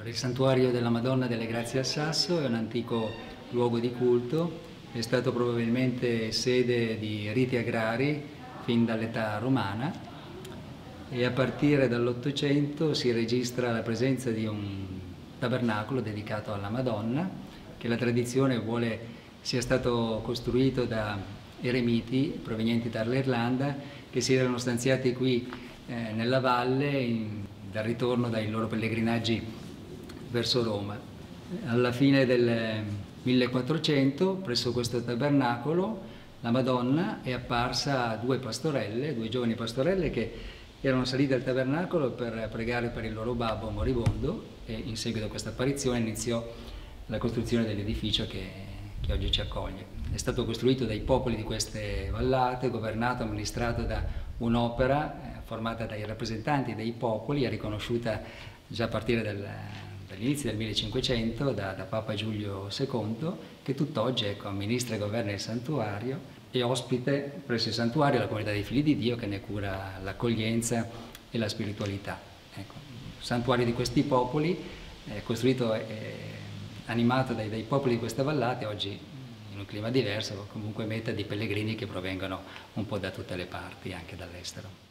Il santuario della Madonna delle Grazie al Sasso è un antico luogo di culto, è stato probabilmente sede di riti agrari fin dall'età romana e a partire dall'Ottocento si registra la presenza di un tabernacolo dedicato alla Madonna, che la tradizione vuole sia stato costruito da eremiti provenienti dall'Irlanda che si erano stanziati qui nella valle dal ritorno dai loro pellegrinaggi verso Roma. Alla fine del 1400, presso questo tabernacolo, la Madonna è apparsa a due giovani pastorelle che erano salite al tabernacolo per pregare per il loro babbo moribondo, e in seguito a questa apparizione iniziò la costruzione dell'edificio che oggi ci accoglie. È stato costruito dai popoli di queste vallate, governato, amministrato da un'opera formata dai rappresentanti dei popoli e riconosciuta già a partire dall'inizio del 1500 da Papa Giulio II, che tutt'oggi amministra e governa il santuario e ospite presso il santuario la comunità dei figli di Dio, che ne cura l'accoglienza e la spiritualità. Ecco, il santuario di questi popoli costruito e animato dai popoli di queste vallate, oggi in un clima diverso, comunque meta di pellegrini che provengono un po' da tutte le parti, anche dall'estero.